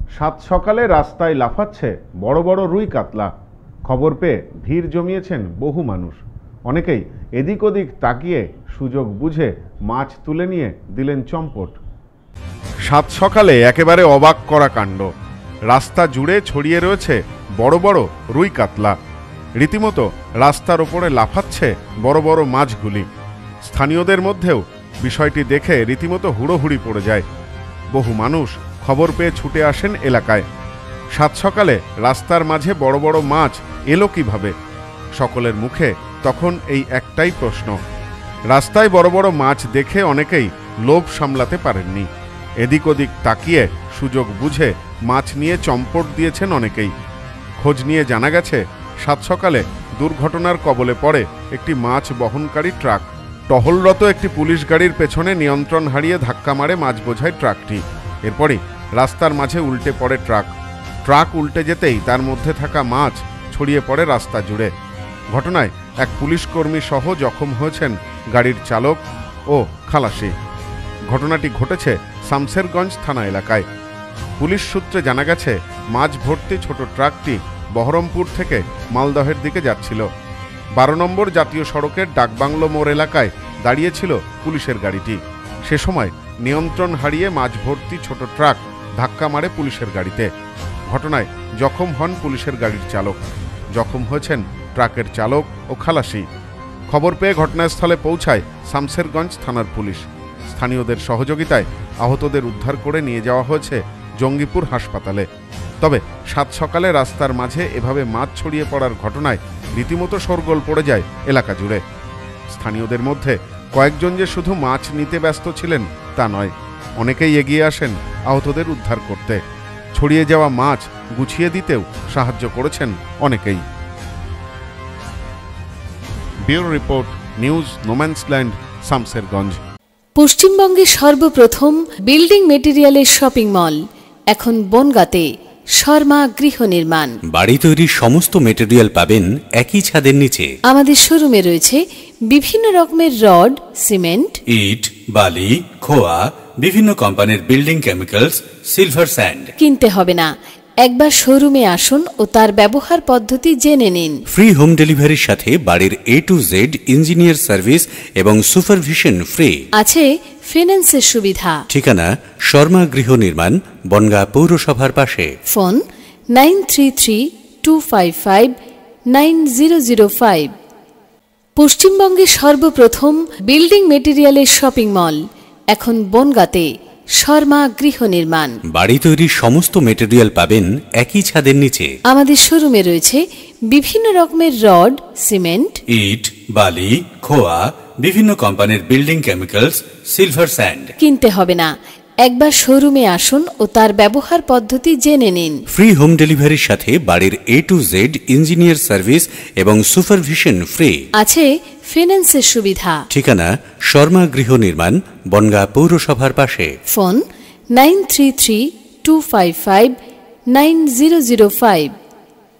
সাত সকালে রাস্তায় লাফাচ্ছে বড় বড় রুই কাতলা। খবর পেয়ে ভিড় জমিয়েছেন বহু মানুষ। অনেকেই এদিক ওদিক তাকিয়ে সুযোগ বুঝে মাছ তুলে নিয়ে দিলেন চম্পট। সাত সকালে একেবারে অবাক করা কাণ্ড। রাস্তা জুড়ে ছড়িয়ে রয়েছে বড় বড় রুই কাতলা। রীতিমতো রাস্তার ওপরে লাফাচ্ছে বড় বড় মাছগুলি। স্থানীয়দের মধ্যেও বিষয়টি দেখে রীতিমতো হুড়োহুড়ি পড়ে যায়। বহু মানুষ খবর পেয়ে ছুটে আসেন এলাকায়। সাত সকালে রাস্তার মাঝে বড় বড় মাছ এলো কিভাবে? সকলের মুখে তখন এই একটাই প্রশ্ন। রাস্তায় বড় বড় মাছ দেখে অনেকেই লোভ সামলাতে পারেননি। এদিক ওদিক তাকিয়ে সুযোগ বুঝে মাছ নিয়ে চম্পট দিয়েছেন অনেকেই। খোঁজ নিয়ে জানা গেছে, সাত সকালে দুর্ঘটনার কবলে পড়ে একটি মাছ বহনকারী ট্রাক। টহলরত একটি পুলিশ গাড়ির পেছনে নিয়ন্ত্রণ হারিয়ে ধাক্কা মারে মাছ বোঝাই ট্রাকটি। এরপরই রাস্তার মাঝে উল্টে পড়ে ট্রাক উল্টে যেতেই তার মধ্যে থাকা মাছ ছড়িয়ে পড়ে রাস্তা জুড়ে। ঘটনায় এক পুলিশ কর্মী সহ জখম হয়েছেন গাড়ির চালক ও খালাসি। ঘটনাটি ঘটেছে শামসেরগঞ্জ থানা এলাকায়। পুলিশ সূত্রে জানা গেছে, মাছ ভর্তি ছোট ট্রাকটি বহরমপুর থেকে মালদহের দিকে যাচ্ছিল। 12 নম্বর জাতীয় সড়কের ডাকবাংলো মোড় এলাকায় দাঁড়িয়েছিল পুলিশের গাড়িটি। সে সময় নিয়ন্ত্রণ হারিয়ে মাছ ভর্তি ছোট ট্রাক ধাক্কা মারে পুলিশের গাড়িতে। ঘটনায় জখম হন পুলিশের গাড়ির চালক। জখম হয়েছেন ট্রাকের চালক ও খালাসি। খবর পেয়ে ঘটনাস্থলে পৌঁছায় শামসেরগঞ্জ থানার পুলিশ। স্থানীয়দের সহযোগিতায় আহতদের উদ্ধার করে নিয়ে যাওয়া হয়েছে জঙ্গিপুর হাসপাতালে। তবে সাত সকালে রাস্তার মাঝে এভাবে মাছ ছড়িয়ে পড়ার ঘটনায় রীতিমতো শোরগোল পড়ে যায় এলাকা জুড়ে। স্থানীয়দের মধ্যে কয়েকজন যে শুধু মাছ নিতে ব্যস্ত ছিলেন তা নয়, অনেকেই এগিয়ে আসেন আহতদের উদ্ধার করতে। ছড়িয়ে যাওয়া মাছ গুছিয়ে দিতেও সাহায্য করেছেন অনেকেই। Bureau report, news no man's land, Samserganj. পশ্চিমবঙ্গের সর্বপ্রথম বিল্ডিং মেটেরিয়ালের শপিং মল এখন বনগাঁতে। শর্মা গৃহ নির্মাণ। বাড়ি তৈরির সমস্ত মেটেরিয়াল পাবেন একই ছাদের নিচে। আমাদের শোরুমে রয়েছে বিভিন্ন রকমের রড, সিমেন্ট, ইট, বালি, খোয়া, বিভিন্ন কোম্পানির বিল্ডিং কেমিক্যালস, সিলভার স্যান্ড। কিনতে হবে না, একবার শোরুমে আসুন ও তার ব্যবহার পদ্ধতি জেনে নিন। ফ্রি হোম ডেলিভারির সাথে বাড়ির A to Z engineer service এবং সুপারভিশন ফ্রি। আছে ফিন্যান্সের সুবিধা। ঠিকানা শর্মা গৃহ নির্মাণ, বনগাঁ পৌরসভার পাশে। ফোন 9332559005। পশ্চিমবঙ্গের সর্বপ্রথম বিল্ডিং মেটেরিয়ালের শপিং মল এখন বনগাঁতে। শর্মা গৃহ নির্মাণ। বাড়ি তৈরির সমস্ত মেটেরিয়াল পাবেন একই ছাদের নিচে। আমাদের শোরুমে রয়েছে বিভিন্ন রকমের রড, সিমেন্ট, ইট, বালি, খোয়া, বিভিন্ন কোম্পানির বিল্ডিং কেমিক্যালস, সিলভার স্যান্ড। কিনতে হবে না, একবার শোরুমে আসুন ও তার ব্যবহার পদ্ধতি জেনে নিন। ফ্রি হোম ডেলিভারির সাথে বাড়ির A to Z engineer service এবং সুপারভিশন ফ্রি। আছে ফিন্যান্সের সুবিধা। ঠিকানা শর্মা গৃহ নির্মাণ, বনগাঁ পৌরসভার পাশে। ফোন 9332559005।